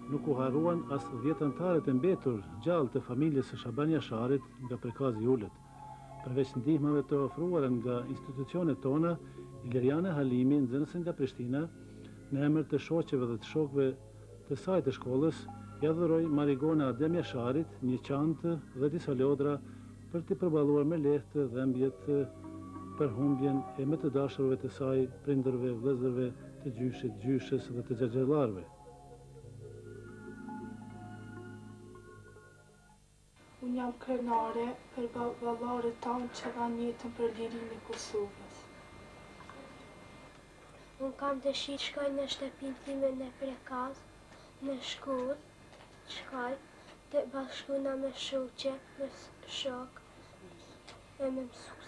nuk u harruan as 10 anëtarët e mbetur gjallë të familjes së Shaban Jasharit nga prekazi i ulët. Përveç ndihmave të ofruara nga institucionet tona, Ileriane Halimi, nxënëse nga Prishtina, në emër të shoqeve dhe të shokëve të saj të shkollës, ja dhuroi Marigona Adem Jasharit një çantë dhe disa lodra për të përballuar me lehtë dhembjet për humbjen e më të dashurve të saj, prindërve, vëllezërve, të gjyshit, gjyshes dhe të xhaxhellarëve. Unë jam krenare për vallarët tanë që kanë jetën për lirinë e Kosovës. Unë kam dëshirë shkoj në shtëpinë time në Prekaz, në shkollë, shkoj të bashkuna me shoqe, me shok, e me mësu.